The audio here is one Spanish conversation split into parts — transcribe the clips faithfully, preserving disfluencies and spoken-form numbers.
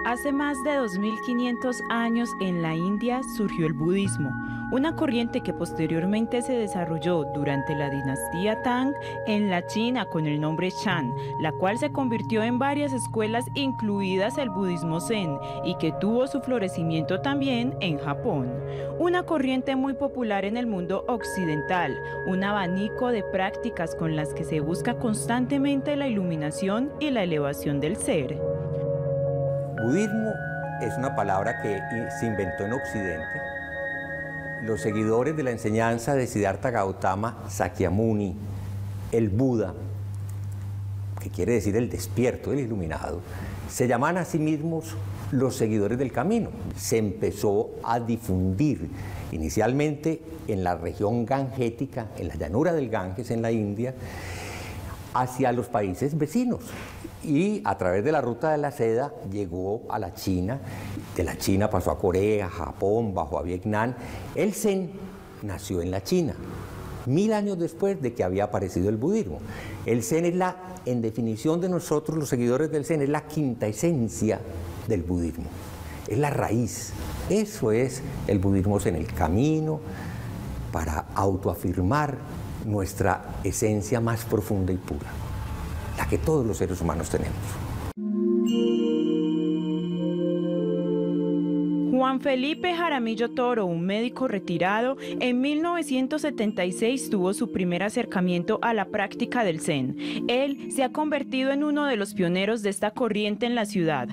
Hace más de dos mil quinientos años en la India surgió el budismo, una corriente que posteriormente se desarrolló durante la dinastía Tang en la China con el nombre Shan, la cual se convirtió en varias escuelas incluidas el budismo Zen y que tuvo su florecimiento también en Japón. Una corriente muy popular en el mundo occidental, un abanico de prácticas con las que se busca constantemente la iluminación y la elevación del ser. Budismo es una palabra que se inventó en Occidente. Los seguidores de la enseñanza de Siddhartha Gautama, Sakyamuni, el Buda, que quiere decir el despierto, el iluminado, se llaman a sí mismos los seguidores del camino. Se empezó a difundir inicialmente en la región gangética, en la llanura del Ganges, en la India, hacia los países vecinos. Y a través de la ruta de la seda llegó a la China, de la China pasó a Corea, Japón, bajó a Vietnam. El Zen nació en la China, mil años después de que había aparecido el budismo. El Zen es la, en definición de nosotros los seguidores del Zen, es la quinta esencia del budismo, es la raíz. Eso es el budismo Zen, el camino para autoafirmar nuestra esencia más profunda y pura, la que todos los seres humanos tenemos. Juan Felipe Jaramillo Toro, un médico retirado, en mil novecientos setenta y seis tuvo su primer acercamiento a la práctica del Zen. Él se ha convertido en uno de los pioneros de esta corriente en la ciudad.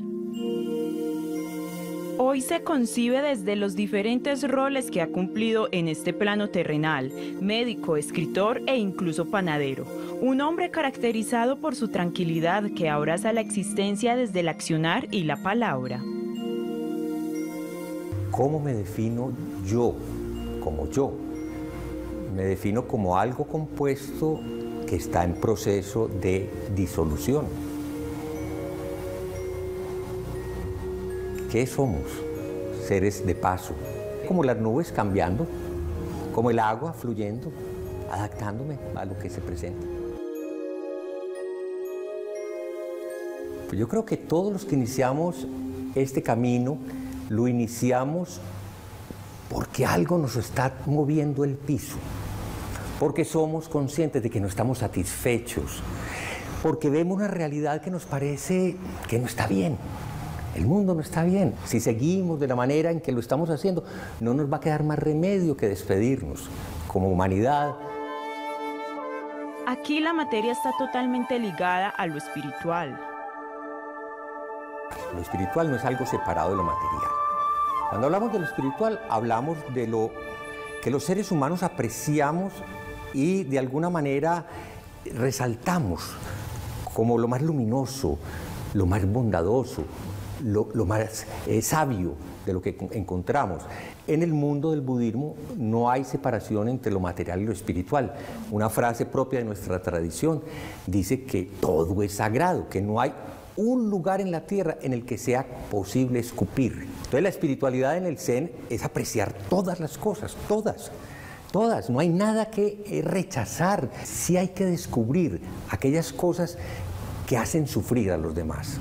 Hoy se concibe desde los diferentes roles que ha cumplido en este plano terrenal: médico, escritor e incluso panadero. Un hombre caracterizado por su tranquilidad que abraza la existencia desde el accionar y la palabra. ¿Cómo me defino yo como yo? Me defino como algo compuesto que está en proceso de disolución. ¿Qué somos? Seres de paso, como las nubes cambiando, como el agua fluyendo, adaptándome a lo que se presenta. Pues yo creo que todos los que iniciamos este camino lo iniciamos porque algo nos está moviendo el piso, porque somos conscientes de que no estamos satisfechos, porque vemos una realidad que nos parece que no está bien. El mundo no está bien. Si seguimos de la manera en que lo estamos haciendo, no nos va a quedar más remedio que despedirnos como humanidad. Aquí la materia está totalmente ligada a lo espiritual. Lo espiritual no es algo separado de lo material. Cuando hablamos de lo espiritual, hablamos de lo que los seres humanos apreciamos y de alguna manera resaltamos como lo más luminoso, lo más bondadoso, lo, lo más eh, sabio de lo que encontramos. En el mundo del budismo no hay separación entre lo material y lo espiritual. Una frase propia de nuestra tradición dice que todo es sagrado, que no hay un lugar en la tierra en el que sea posible escupir. Entonces la espiritualidad en el Zen es apreciar todas las cosas, todas, todas. No hay nada que rechazar. Sí hay que descubrir aquellas cosas que hacen sufrir a los demás.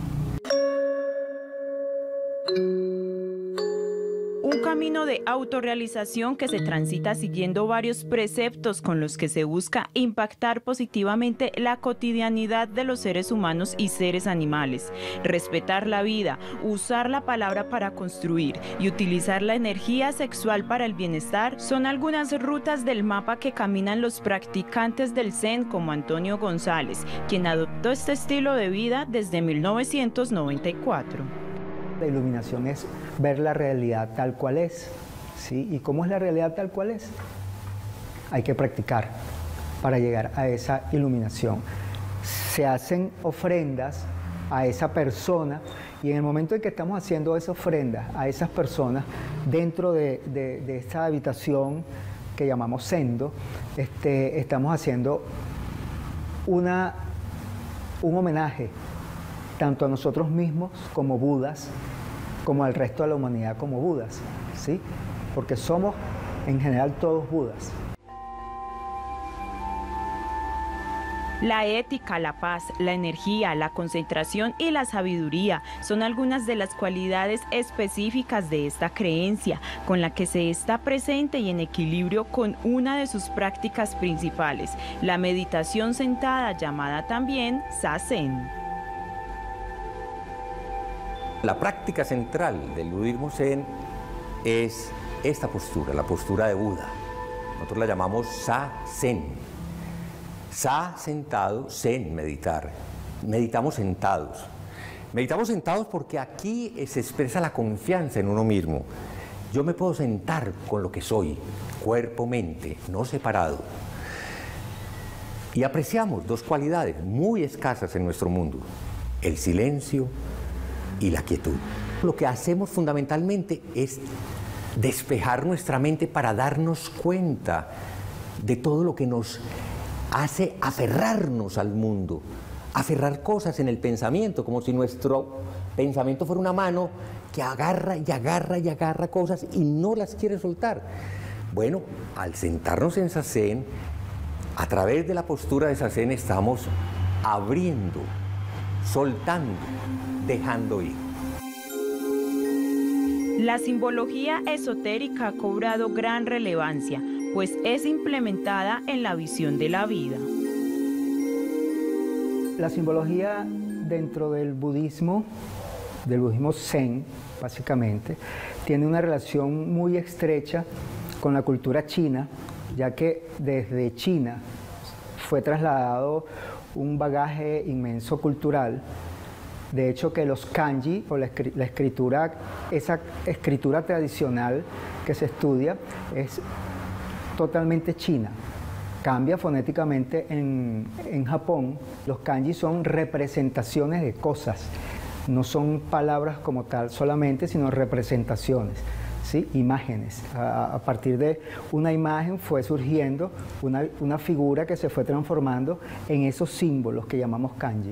Un camino de autorrealización que se transita siguiendo varios preceptos con los que se busca impactar positivamente la cotidianidad de los seres humanos y seres animales, respetar la vida, usar la palabra para construir y utilizar la energía sexual para el bienestar son algunas rutas del mapa que caminan los practicantes del Zen como Antonio González, quien adoptó este estilo de vida desde mil novecientos noventa y cuatro. La iluminación es ver la realidad tal cual es, ¿sí? ¿Y cómo es la realidad tal cual es? Hay que practicar para llegar a esa iluminación. Se hacen ofrendas a esa persona y en el momento en que estamos haciendo esa ofrenda a esas personas dentro de, de, de esta habitación que llamamos sendo, este, estamos haciendo una, un homenaje tanto a nosotros mismos como Budas, como al resto de la humanidad como Budas, ¿sí? Porque somos en general todos Budas. La ética, la paz, la energía, la concentración y la sabiduría son algunas de las cualidades específicas de esta creencia, con la que se está presente y en equilibrio con una de sus prácticas principales, la meditación sentada, llamada también Zazen. La práctica central del budismo Zen es esta postura, la postura de Buda. Nosotros la llamamos Zazen. Sa, sentado, Zen, meditar. Meditamos sentados. Meditamos sentados porque aquí se expresa la confianza en uno mismo. Yo me puedo sentar con lo que soy, cuerpo, mente, no separado. Y apreciamos dos cualidades muy escasas en nuestro mundo: el silencio y la quietud. Lo que hacemos fundamentalmente es despejar nuestra mente para darnos cuenta de todo lo que nos hace aferrarnos al mundo, aferrar cosas en el pensamiento, como si nuestro pensamiento fuera una mano que agarra y agarra y agarra cosas y no las quiere soltar. Bueno, al sentarnos en Zazen, a través de la postura de Zazen estamos abriendo, soltando, dejando ir. La simbología esotérica ha cobrado gran relevancia, pues es implementada en la visión de la vida. La simbología dentro del budismo, del budismo Zen, básicamente, tiene una relación muy estrecha con la cultura china, ya que desde China fue trasladado un bagaje inmenso cultural. De hecho, que los kanji, o la escritura, esa escritura tradicional que se estudia, es totalmente china. Cambia fonéticamente en, en Japón. Los kanji son representaciones de cosas, no son palabras como tal solamente, sino representaciones, ¿sí? Imágenes. A, a partir de una imagen fue surgiendo una, una figura que se fue transformando en esos símbolos que llamamos kanji.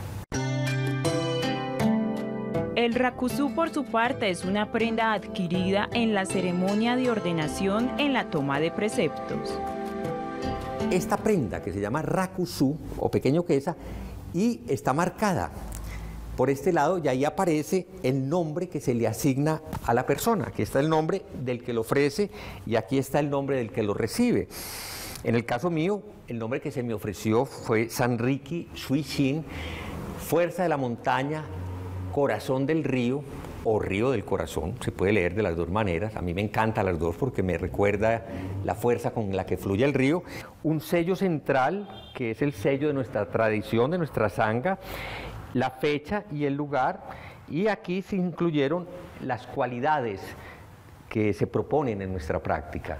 El rakusu, por su parte, es una prenda adquirida en la ceremonia de ordenación en la toma de preceptos. Esta prenda, que se llama rakusu, o pequeño kesa, y está marcada por este lado, y ahí aparece el nombre que se le asigna a la persona. Aquí está el nombre del que lo ofrece y aquí está el nombre del que lo recibe. En el caso mío, el nombre que se me ofreció fue Sanriki Shuishin, fuerza de la montaña, corazón del río o río del corazón. Se puede leer de las dos maneras. A mí me encantan las dos porque me recuerda la fuerza con la que fluye el río. Un sello central, que es el sello de nuestra tradición, de nuestra sangha, la fecha y el lugar, y aquí se incluyeron las cualidades que se proponen en nuestra práctica.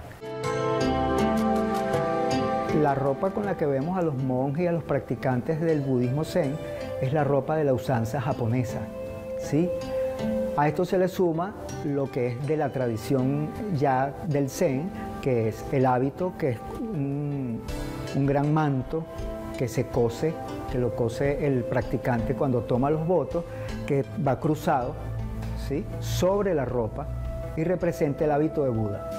La ropa con la que vemos a los monjes y a los practicantes del budismo Zen es la ropa de la usanza japonesa, ¿sí? A esto se le suma lo que es de la tradición ya del Zen, que es el hábito, que es un, un gran manto que se cose, que lo cose el practicante cuando toma los votos, que va cruzado, ¿sí?, sobre la ropa y representa el hábito de Buda.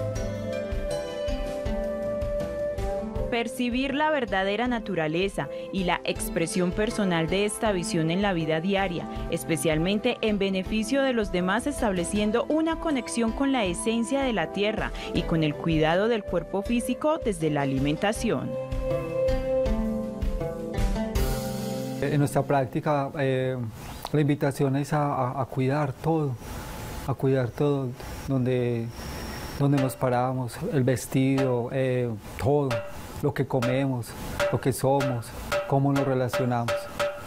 Percibir la verdadera naturaleza y la expresión personal de esta visión en la vida diaria, especialmente en beneficio de los demás, estableciendo una conexión con la esencia de la tierra y con el cuidado del cuerpo físico desde la alimentación. En nuestra práctica, eh, la invitación es a, a, a cuidar todo, a cuidar todo, donde, donde nos paramos, el vestido, eh, todo. Lo que comemos, lo que somos, cómo nos relacionamos.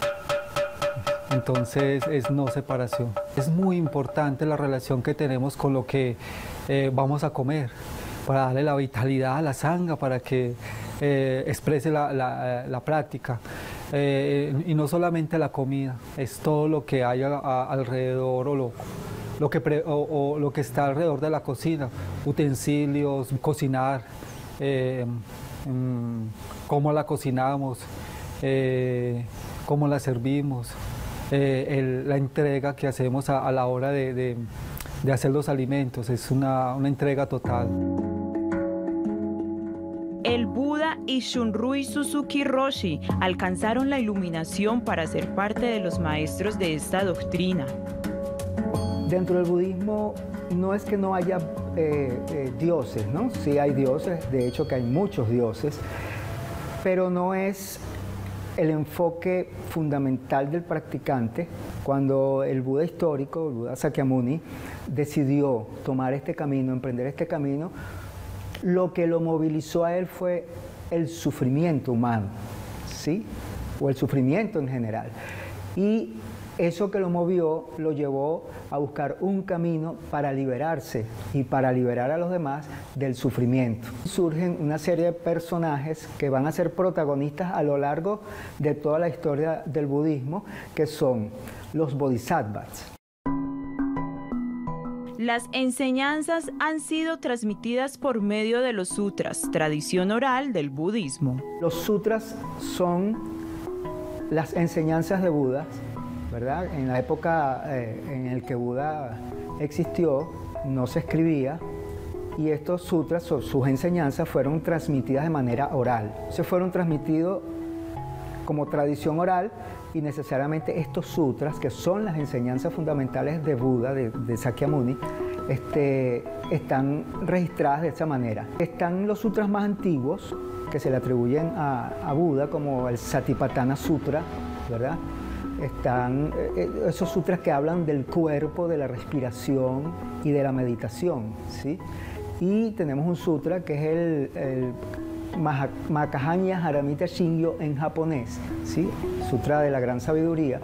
Entonces es no separación. Es muy importante la relación que tenemos con lo que eh, vamos a comer, para darle la vitalidad a la sangha, para que eh, exprese la, la, la práctica. Eh, y no solamente la comida, es todo lo que hay a, a, alrededor o lo, lo, que pre, o, o lo que está alrededor de la cocina, utensilios, cocinar. Eh, cómo la cocinamos, eh, cómo la servimos, eh, el, la entrega que hacemos a, a la hora de, de, de hacer los alimentos, es una, una entrega total. El Buda y Shunryu Suzuki Roshi alcanzaron la iluminación para ser parte de los maestros de esta doctrina. Dentro del budismo no es que no haya eh, eh, dioses, ¿no? Sí hay dioses, de hecho que hay muchos dioses, pero no es el enfoque fundamental del practicante. Cuando el Buda histórico, el Buda Sakyamuni, decidió tomar este camino, emprender este camino, lo que lo movilizó a él fue el sufrimiento humano, ¿sí? O el sufrimiento en general. Y eso que lo movió lo llevó a buscar un camino para liberarse y para liberar a los demás del sufrimiento. Surgen una serie de personajes que van a ser protagonistas a lo largo de toda la historia del budismo, que son los bodhisattvas. Las enseñanzas han sido transmitidas por medio de los sutras, tradición oral del budismo. Los sutras son las enseñanzas de Buda, ¿verdad? En la época eh, en la que Buda existió, no se escribía, y estos sutras, sus enseñanzas, fueron transmitidas de manera oral. Se fueron transmitidos como tradición oral, y necesariamente estos sutras, que son las enseñanzas fundamentales de Buda, de, de Sakyamuni, este, están registradas de esta manera. Están los sutras más antiguos, que se le atribuyen a, a Buda, como el Satipatthana Sutra, ¿verdad? Están eh, esos sutras que hablan del cuerpo, de la respiración y de la meditación, ¿sí? Y tenemos un sutra que es el, el Makahanya Haramita Shingyo en japonés, ¿sí? Sutra de la gran sabiduría.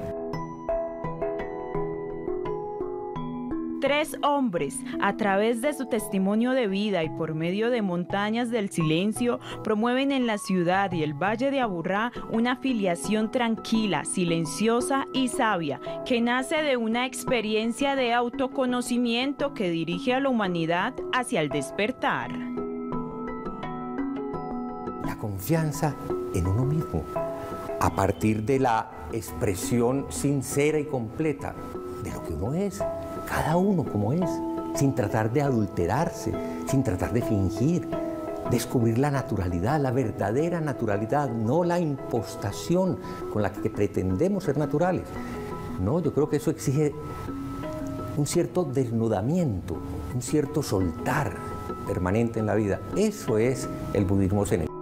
Tres hombres, a través de su testimonio de vida y por medio de montañas del silencio, promueven en la ciudad y el valle de Aburrá una filiación tranquila, silenciosa y sabia, que nace de una experiencia de autoconocimiento que dirige a la humanidad hacia el despertar. La confianza en uno mismo, a partir de la expresión sincera y completa de lo que uno es, cada uno como es, sin tratar de adulterarse, sin tratar de fingir, descubrir la naturalidad, la verdadera naturalidad, no la impostación con la que pretendemos ser naturales. No, yo creo que eso exige un cierto desnudamiento, un cierto soltar permanente en la vida. Eso es el budismo zen.